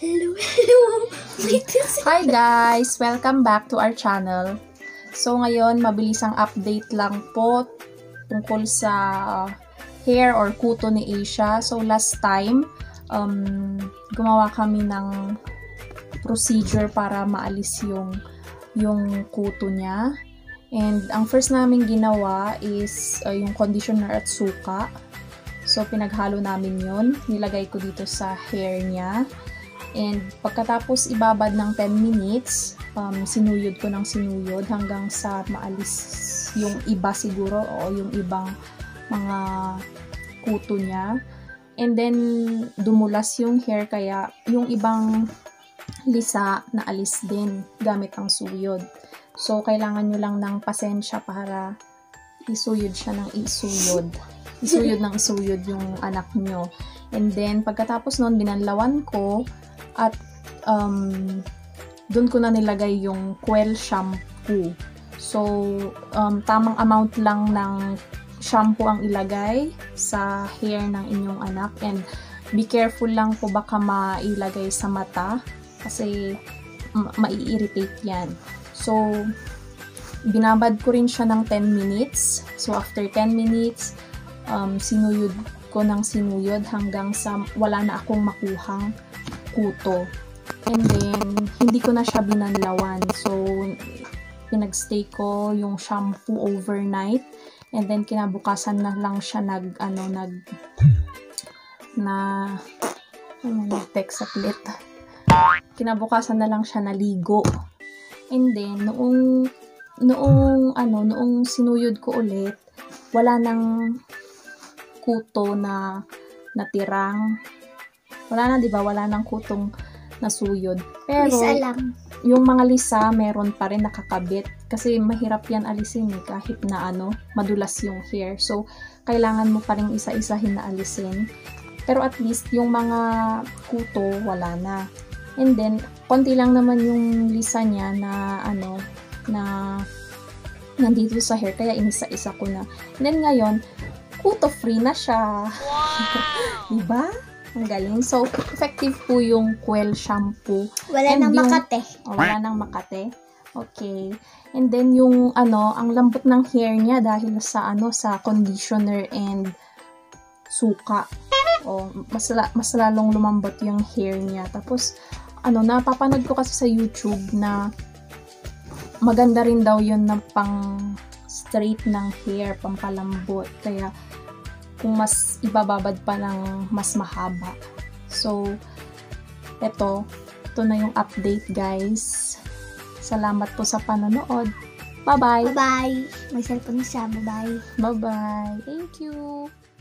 Hello, hello. Hi guys! Welcome back to our channel. So ngayon, mabilisang update lang po tungkol sa hair or kuto ni Asia. So last time, gumawa kami ng procedure para maalis yung kuto niya. And ang first namin ginawa is yung conditioner at suka. So pinaghalo namin yun. Nilagay ko dito sa hair niya. And pagkatapos ibabad ng 10 minutes, sinuyod ko ng sinuyod hanggang sa maalis yung iba siguro o yung ibang mga kuto niya. And then dumulas yung hair kaya yung ibang lisa na alis din gamit ang suyod. So kailangan nyo lang ng pasensya para isuyod siya ng isuyod. Isuyod ng isuyod yung anak nyo. And then pagkatapos nun binanlawan ko at doon ko na nilagay yung Quell shampoo. So, tamang amount lang ng shampoo ang ilagay sa hair ng inyong anak. And be careful lang po baka mailagay sa mata kasi mai-irritate yan. So, binabad ko rin siya ng 10 minutes. So, after 10 minutes, sinuyod ko ng sinuyod hanggang sa wala na akong makuhang kuto. And then, hindi ko na siya binanlawan. So, pinagstay ko yung shampoo overnight. And then, kinabukasan na lang siya text saglit. Kinabukasan na lang siya naligo. And then, noong sinuyod ko ulit, wala nang kuto na natirang. Wala na, di ba? Wala nang kutong nasuyod. Pero, Lisa lang. Yung mga lisa, meron pa rin nakakabit. Kasi mahirap yan alisin kahit na madulas yung hair. So, kailangan mo pa rin isa-isahin na alisin. Pero at least, yung mga kuto, wala na. And then, konti lang naman yung lisa niya na nandito sa hair. Kaya inisa-isa ko na. And then ngayon, kuto-free na siya. Wow! Diba? Ang galing. So, effective po yung Quell shampoo. Wala nang makate. Wala nang makate. Okay. And then yung ang lambot ng hair niya dahil sa sa conditioner and suka. Mas lalong lumambot yung hair niya. Tapos napapanood ko kasi sa YouTube na maganda rin daw yun na pang straight ng hair, pampalambot. Kaya kung mas ibababad pa ng mas mahaba. So, ito na yung update, guys. Salamat po sa panonood. Bye-bye! Bye-bye! May cellphone na siya. Bye-bye! Bye-bye! Thank you!